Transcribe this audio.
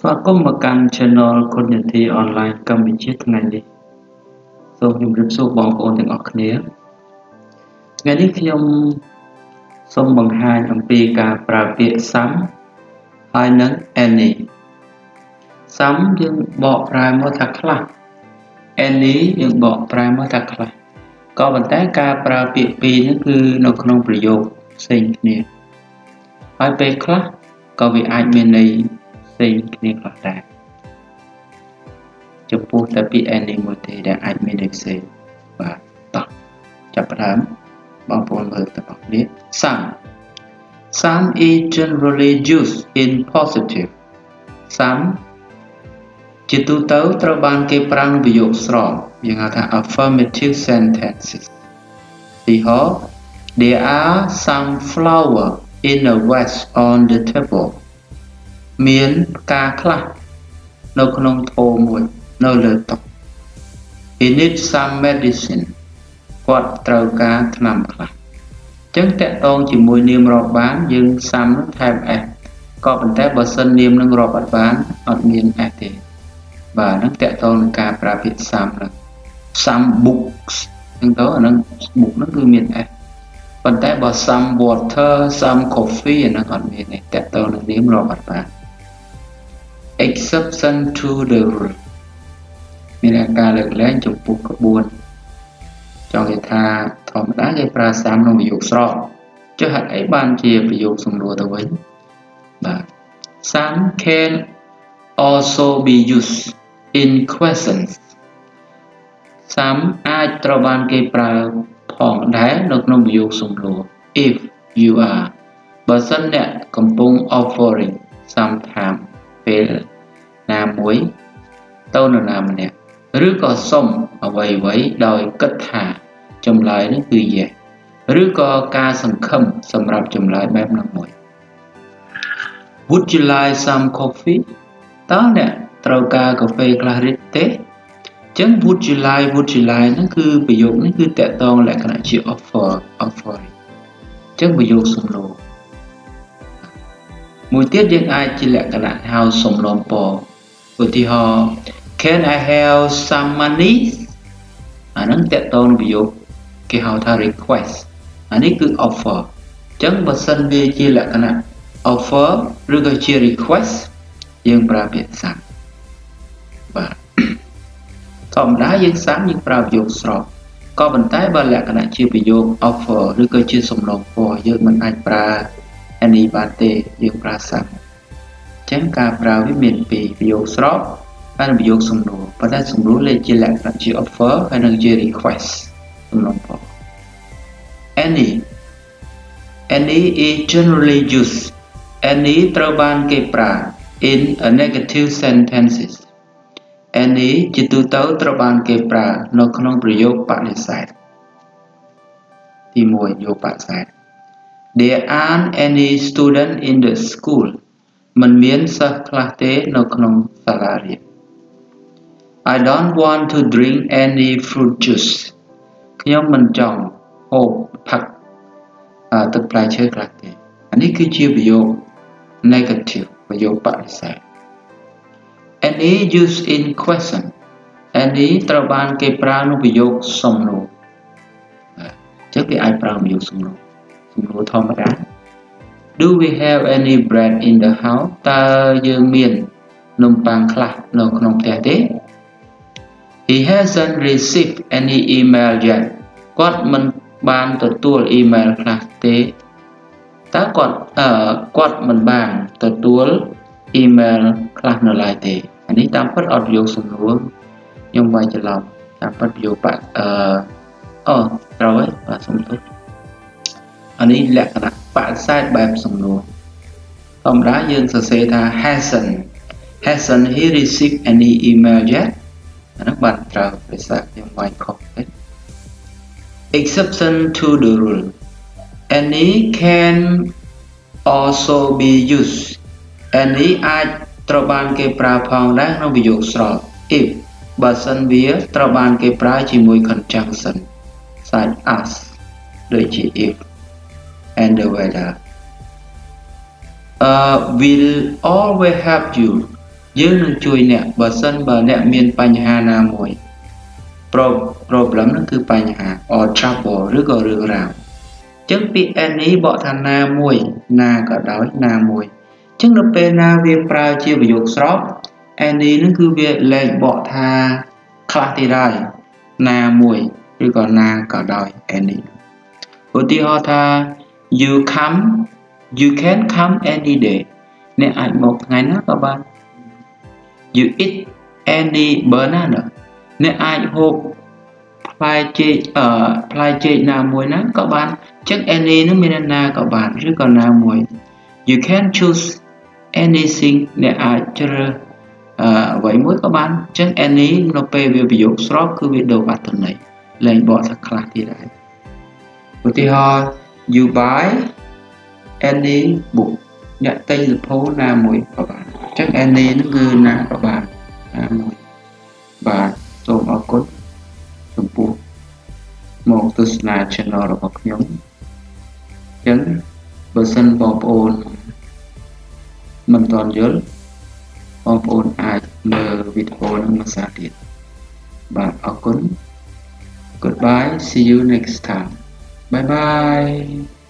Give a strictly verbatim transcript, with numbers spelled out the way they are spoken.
ស្វាគមន៍មកកាន់ Channel គុណនីតិអនឡាញកម្ពុជាថ្ងៃនេះសូមជម្រាបសួរបងប្អូនទាំងអស់គ្នាថ្ងៃនេះខ្ញុំសូមបង្ហាញអំពីការប្រើពាក្យ some ហើយនិង any some យើងបកប្រែមកថាខ្លះ any យើងបកប្រែមកថាខ្លះក៏ប៉ុន្តែការប្រើពាក្យពីរនេះគឺនៅក្នុងប្រយោគផ្សេងគ្នាហើយពេលខ្លះក៏វាអាចមានន័យផ្សេងគ្នាខ្លះដែរចំពោះតែពាក្យ any មួយទេដែលអាចមានន័យផ្សេងបាទតោះចាប់ផ្ដើមបងប្អូនមើលទាំងអស់គ្នា some some is generally used in positive some ជាទូទៅត្រូវបានគេប្រើក្នុងប្រយោគស្របយើងហៅថា affirmative sentences ទីហោ there are some flower in a vase on the table មានផ្កាខ្លះនៅក្នុងថូមួយនៅលើតុ he needs some medicine គាត់ត្រូវការថ្នាំខ្លះអញ្ចឹងតកតងជាមួយនាមរាប់បានយើង some នឹងថែម s ក៏ប៉ុន្តែបើសិននាមនឹងរាប់អត់បានអត់មាន s ទេបាទហ្នឹងតកតងនឹងការប្រើពាក្យ some នឹង some books អញ្ចឹងទៅអាហ្នឹង book ហ្នឹងគឺមាន s ប៉ុន្តែបើ some water some coffee អាហ្នឹងអត់មានទេតកតងនឹងនាមរាប់អត់បាន exception to the rule មានការលើកលែងចំពោះក្បួនចង់និយាយថាធម្មតាគេប្រើ some ក្នុងប្រយោគស្របចុះហេតុអីបានជាប្រយោគសំណួរទៅវិញបាទ some can also be used in questions some អាចត្រូវបានគេប្រើផងដែរនៅក្នុងប្រយោគសំណួរ if you are បើសិនអ្នកកំពុង offering sometime ពេលណាមួយទៅនរណាម្នាក់ឬក៏សុំអ្វីអ្វីដោយគិតថាចម្លើយនោះគឺ yes ឬក៏ការសង្ឃឹមសម្រាប់ចម្លើយបែបនោះមួយ Would you like some coffee តើអ្នកត្រូវការកាហ្វេខ្លះឬទេអញ្ចឹង would you like would you like ហ្នឹងគឺប្រយោគនេះគឺតកតងលក្ខណៈជា offer offering អញ្ចឹងប្រយោគសំណួរមួយទៀតយើងអាចជាលក្ខណៈហៅសំណូមពរឧទាហរណ៍ Can I have some money អាហ្នឹងតកតងប្រយោគគេហៅថា request អានេះគឺ offer អញ្ចឹងបើសិនវាជាលក្ខណៈ offer ឬក៏ជា request យើងប្រើពាក្យ some បាទធម្មតាយើង some យើងប្រើប្រយោគស្របក៏ប៉ុន្តែបើលក្ខណៈជាប្រយោគ offer ឬក៏ជាសំណូមពរយើងមិនអាចប្រើ any បានទេយើងប្រើ some អញ្ចឹងការប្រើវាមានពីរប្រយោគស្របហើយនិងប្រយោគសំណួរប៉ុន្តែសំណួរលេខជាលក្ខណៈជា offer ហើយនិងជា request សំណូមពរ any any is generally used any ត្រូវបានគេប្រើ in a negative sentences any ជាទូទៅត្រូវបានគេប្រើនៅក្នុងប្រយោគបដិសេធទីមួយយោគបដិសេធ There aren't any student in the school មិនមានសិស្សខ្លះទេនៅក្នុងសាលារៀន I don't want to drink any fruit juice ខ្ញុំមិនចង់ហូបផឹកទឹកផ្លែឈើខ្លះទេអានេះគឺជាប្រយោគ negative ប្រយោគបដិសេធ any used in question any ត្រូវបានគេប្រើក្នុងប្រយោគសំណួរអញ្ចឹងគេអាចប្រើប្រយោគសំណួរសំណួរធម្មតា Do we have any bread in the house តើយើងមាននំប៉័ងខ្លះនៅក្នុងផ្ទះទេ He hasn't received any email yet គាត់មិនបានទទួល email ខ្លះទេតើគាត់អឺគាត់មិនបានទទួល email ខ្លះនៅឡើយទេអានេះតាមពិតអត់ប្រយោគសំណួរខ្ញុំវាយច្រឡំតាមពិតប្រយោគបាក់អឺអូត្រូវហើយបាទសុំទោសអានេះលក្ខណៈបដិសេធបែបសំណួរធម្មតាយើងសរសេរថា hasn't hasn't he received any email yet អានោះបាទត្រូវភាសាខ្ញុំវាយខុសទេ exception to the rule any can also be used any អាចត្រូវបានគេប្រើផងដែរក្នុងប្រយោគស្រប if បើសិនវាត្រូវបានគេប្រើជាមួយ conjunction such as ដូចជា if and the weather uh, will always help you យើងនឹងជួយអ្នកបើសិនបើអ្នកមានបញ្ហាណាមួយ problem ហ្នឹងគឺបញ្ហា or trouble ឬក៏រឿងរ៉ាវអញ្ចឹងពាក្យ any បកថាណាមួយណាក៏ដោយណាមួយអញ្ចឹងនៅពេលណាវាប្រើជាប្រយោគស្រប any ហ្នឹងគឺវាលែងបកថាខ្លះទៀតហើយណាមួយឬក៏ណាក៏ដោយ any ឧទាហរណ៍ថា you come you can come any day អ្នកអាចមកថ្ងៃណាក៏បាន you eat any banana អ្នកអាចហូបផ្លែចេកអឺផ្លែចេកណាមួយណាក៏បានអញ្ចឹង any នឹងមានណាក៏បានឬក៏ណាមួយ you can choose anything អ្នកអាចជ្រើសអឺអ្វីមួយក៏បានអញ្ចឹង any នៅពេលវាប្រយោគស្របគឺវាដូរអត្ថន័យលែងបកថាខ្លះទៀតហើយឧទាហរណ៍ you buy any book អ្នកទិញសៀវភៅណាមួយក៏បានអញ្ចឹង any នឹងគឺណាក៏បានណាមួយបាទសូមអរគុណចំពោះមកទស្សនា channel របស់ខ្ញុំអញ្ចឹងបើសិនបងប្អូនមិនទាន់យល់បងប្អូនអាចមើលវីដេអូនឹងមួយសារទៀតបាទអរគុណ Goodbye see you next time bye bye